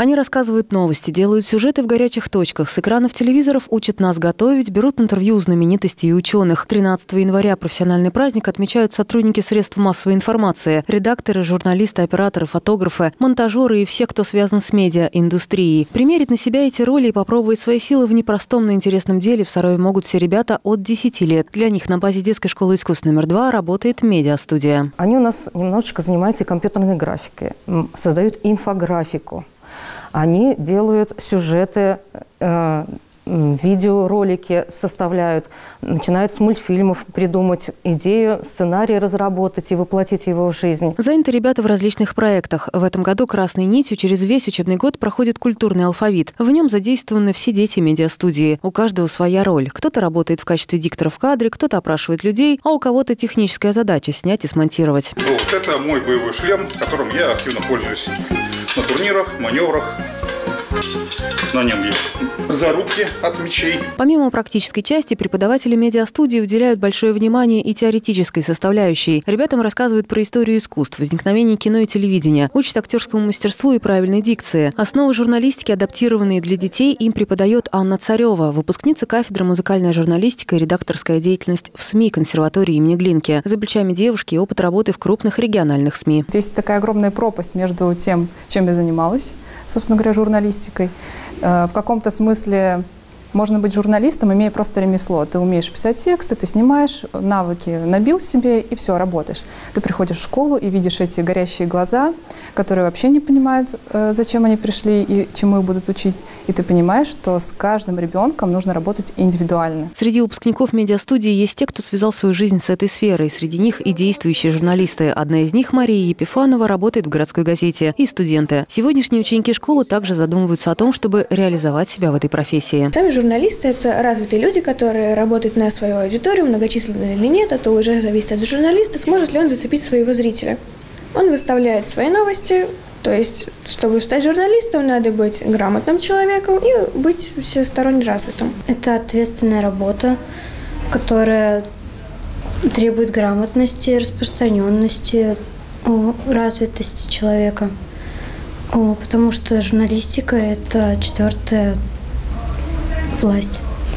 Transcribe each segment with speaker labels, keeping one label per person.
Speaker 1: Они рассказывают новости, делают сюжеты в горячих точках, с экранов телевизоров учат нас готовить, берут интервью у знаменитостей и ученых. 13 января профессиональный праздник отмечают сотрудники средств массовой информации, редакторы, журналисты, операторы, фотографы, монтажеры и все, кто связан с медиаиндустрией. Примерить на себя эти роли и попробовать свои силы в непростом, но интересном деле в Сарове могут все ребята от 10 лет. Для них на базе детской школы искусств номер 2 работает медиастудия.
Speaker 2: Они у нас немножечко занимаются компьютерной графикой, создают инфографику. Они делают сюжеты, видеоролики составляют, начинают с мультфильмов придумать идею, сценарий разработать и воплотить его в жизнь.
Speaker 1: Заняты ребята в различных проектах. В этом году красной нитью через весь учебный год проходит культурный алфавит. В нем задействованы все дети медиастудии. У каждого своя роль. Кто-то работает в качестве диктора в кадре, кто-то опрашивает людей, а у кого-то техническая задача – снять и смонтировать.
Speaker 3: Вот это мой боевой шлем, которым я активно пользуюсь на турнирах, маневрах. На нем есть зарубки от мечей.
Speaker 1: Помимо практической части, преподаватели медиастудии уделяют большое внимание и теоретической составляющей. Ребятам рассказывают про историю искусств, возникновение кино и телевидения, учат актерскому мастерству и правильной дикции. Основы журналистики, адаптированные для детей, им преподает Анна Царева, выпускница кафедры музыкальная журналистика и редакторская деятельность в СМИ консерватории имени Глинки. За плечами девушки опыт работы в крупных региональных СМИ.
Speaker 4: Здесь такая огромная пропасть между тем, чем я занималась, собственно говоря, журналистикой. В каком-то смысле можно быть журналистом, имея просто ремесло. Ты умеешь писать тексты, ты снимаешь, навыки набил себе и все, работаешь. Ты приходишь в школу и видишь эти горящие глаза, которые вообще не понимают, зачем они пришли и чему их будут учить. И ты понимаешь, что с каждым ребенком нужно работать индивидуально.
Speaker 1: Среди выпускников медиастудии есть те, кто связал свою жизнь с этой сферой. Среди них и действующие журналисты. Одна из них, Мария Епифанова, работает в городской газете. И студенты. Сегодняшние ученики школы также задумываются о том, чтобы реализовать себя в этой профессии.
Speaker 5: Журналисты – это развитые люди, которые работают на свою аудиторию, многочисленные или нет, это уже зависит от журналиста, сможет ли он зацепить своего зрителя. Он выставляет свои новости, то есть, чтобы стать журналистом, надо быть грамотным человеком и быть всесторонне развитым.
Speaker 6: Это ответственная работа, которая требует грамотности, распространенности, развитости человека, потому что журналистика – это четвертая власть.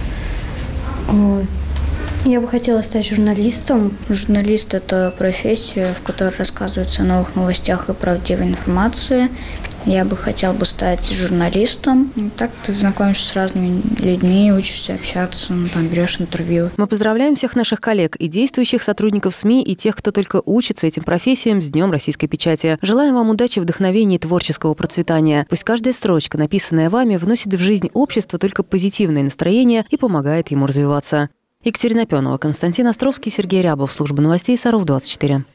Speaker 6: Я бы хотела стать журналистом. Журналист – это профессия, в которой рассказывается о новых новостях и правдивой информации. Я бы хотела стать журналистом. Так ты знакомишься с разными людьми, учишься общаться, там берешь интервью.
Speaker 1: Мы поздравляем всех наших коллег и действующих сотрудников СМИ, и тех, кто только учится этим профессиям, с Днем российской печати. Желаем вам удачи, вдохновения и творческого процветания. Пусть каждая строчка, написанная вами, вносит в жизнь общества только позитивное настроение и помогает ему развиваться. Екатерина Пенова, Константин Островский, Сергей Рябов. Служба новостей Саров 24.